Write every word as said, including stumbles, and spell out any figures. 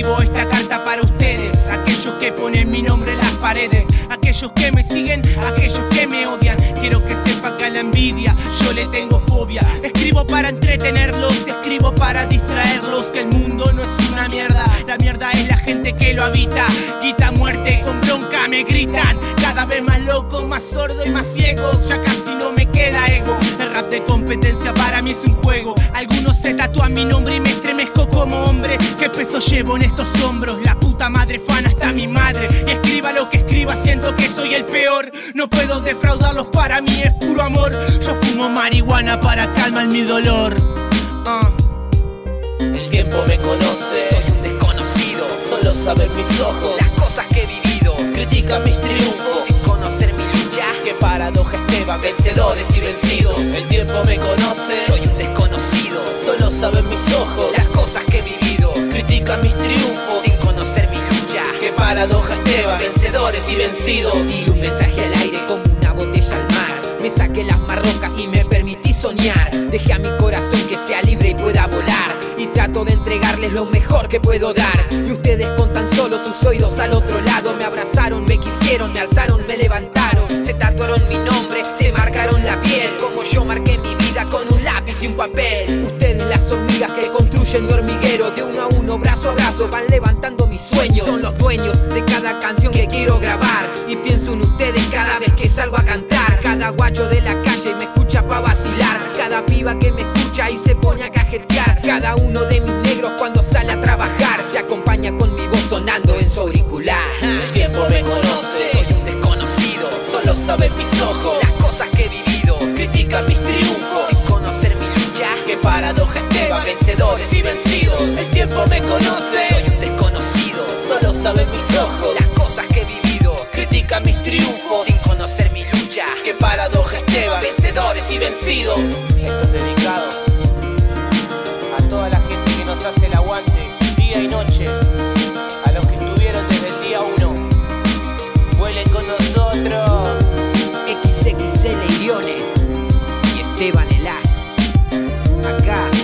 escribo esta carta para ustedes, aquellos que ponen mi nombre en las paredes, aquellos que me siguen, aquellos que me odian. Quiero que sepan que a la envidia yo le tengo fobia. Escribo para entretenerlos, escribo para distraerlos, que el mundo no es una mierda, la mierda es la gente que lo habita. Quita muerte, con bronca me gritan, cada vez más loco, más sordo y más ciego, ya casi no me queda ego. El rap de competencia para mí es un juego. Algunos se tatúan mi nombre y me estremezco como hombre. ¿Qué peso llevo en estos hombros? La puta madre fan hasta mi madre. Y escriba lo que escriba, siento que soy el peor. No puedo defraudarlos, para mí es puro amor. Yo fumo marihuana para calmar mi dolor. uh. El tiempo me conoce, soy un desconocido, solo saben mis ojos las cosas que he vivido. Critican mis triunfos sin conocer mi lucha. Qué paradoja Esteban, vencedores y vencidos. El tiempo me conoce, soy un desconocido, solo saben mis ojos las cosas que he vivido. Critican mis triunfos sin conocer mi lucha. Qué paradoja Esteban, vencedores y vencidos. Tiro un mensaje al aire como una botella al mar. Me saqué las marrocas y me permití soñar. Dejé a mi corazón que sea libre y pueda volar. Y trato de entregarles lo mejor que puedo dar. Y ustedes con tan solo sus oídos al otro lado me abrazaron, me quisieron, me alzaron, me levantaron. Se tatuaron mi nombre, se marcaron la piel, como yo marqué mi vida con un lápiz y un papel. Ustedes las hormigas que construyen mi hormiguero, de uno a uno, brazo a brazo, van levantando mis sueños. Son los dueños de cada canción que quiero grabar. Y pienso en ustedes cada vez que salgo a cantar. Cada guacho de la calle me escucha pa' vacilar. Cada piba que me escucha y se pone a cajetear. Cada uno de mis negros cuando sale a trabajar se acompaña con mi voz sonando en su auricular. El tiempo me conoce, soy un desconocido, solo saben mis ojos las cosas que he vivido. Critican mis triunfos sin conocer mi lucha. Qué paradoja Esteban, vencedores y vencidos. El tiempo me conoce, soy un desconocido, solo saben mis ojos las cosas que he vivido. Critican mis triunfos sin conocer mi lucha. Qué paradoja Esteban, vencedores y vencidos. Esto es dedicado a toda la gente que nos hace el aguante día y noche, a los que estuvieron desde el día uno. Vuelen con nosotros. X X L Irione y Esteban Elaz. Acá